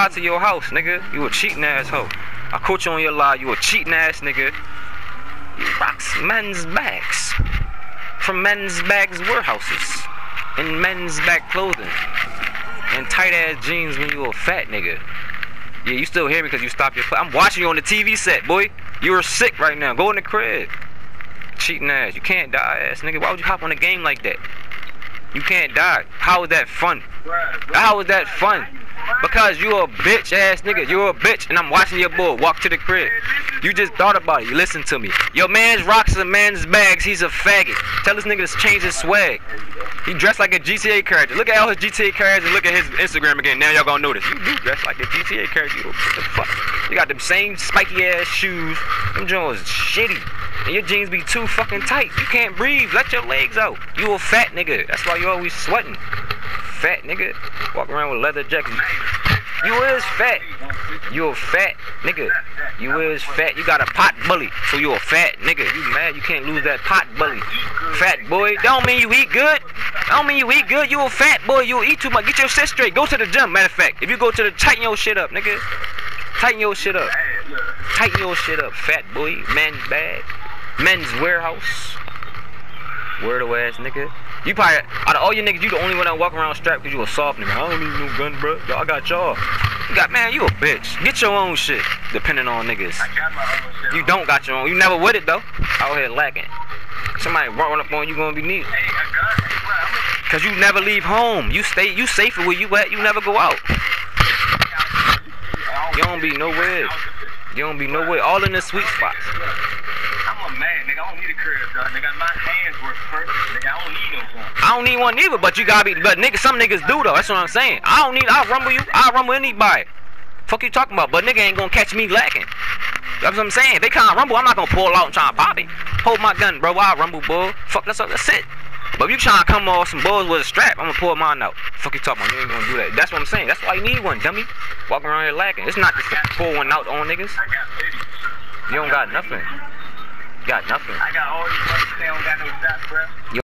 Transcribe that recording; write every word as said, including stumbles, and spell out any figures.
lie to your house, nigga. You a cheating asshole. I caught you on your lie. You a cheating ass nigga. You rocks men's bags from men's bags warehouses in men's bag clothing and tight ass jeans when you a fat nigga. Yeah, you still hear me because you stopped your. I'm watching you on the T V set, boy. You are sick right now. Go in the crib. Cheating ass. You can't die, ass nigga. Why would you hop on a game like that? You can't die. How is that fun? How is that fun? Because you a bitch ass nigga. You a bitch, and I'm watching your boy walk to the crib. You just thought about it. You listen to me. Your man's rocks and man's bags. He's a faggot. Tell this nigga to change his swag. He dressed like a G T A character. Look at all his G T A characters and look at his Instagram again. Now y'all gonna notice. You do dress like a G T A character. You, what the fuck? You got them same spiky ass shoes. Them joints shitty. And your jeans be too fucking tight. You can't breathe. Let your legs out. You a fat nigga. That's why you always sweating. Fat nigga. Walk around with leather jackets. You is fat. You a fat nigga. You is fat. You got a pot bully. So you a fat nigga. You mad you can't lose that pot bully. Fat boy. Don't mean you eat good. Don't mean you eat good. You a fat boy. You eat too much. Get your shit straight. Go to the gym. Matter of fact. If you go to the, tighten your shit up, nigga. Tighten your shit up. Tighten your shit up, fat boy. Men's bag. Men's warehouse. Weirdo ass nigga. You probably, out of all your niggas, you the only one that walk around strapped because you a soft nigga. I don't need no gun, bro. Y'all got y'all. You got, man, you a bitch. Get your own shit, depending on niggas. I got my own shit. You don't got your own. You never with it, though. Out here lacking. Somebody run up on you, gonna be neat. Hey, I got it. Hey, Because you never leave home. You stay, you safer where you at. You never go out. You don't be nowhere. You don't be nowhere. All in the sweet spots. I'm a man, nigga. I don't need a crib, dog. Nigga, my hands work perfect. Nigga, I don't need no gun. I don't need one either, but you gotta be, but nigga, some niggas do though, that's what I'm saying. I don't need, I'll rumble you, I'll rumble anybody. Fuck you talking about, but nigga ain't gonna catch me lacking. That's what I'm saying. If they can't rumble, I'm not gonna pull out and try to pop it. Hold my gun, bro, I'll rumble, bull. Fuck, that's, that's it. But if you trying to come off some balls with a strap, I'm gonna pull mine out. Fuck you talking about, you ain't gonna do that. That's what I'm saying. That's why you need one, dummy. Walking around here lacking. It's not just to pull one out on niggas. I got ladies. You don't got nothing. You got nothing. I got all these brothers, they don't got no shots, bro.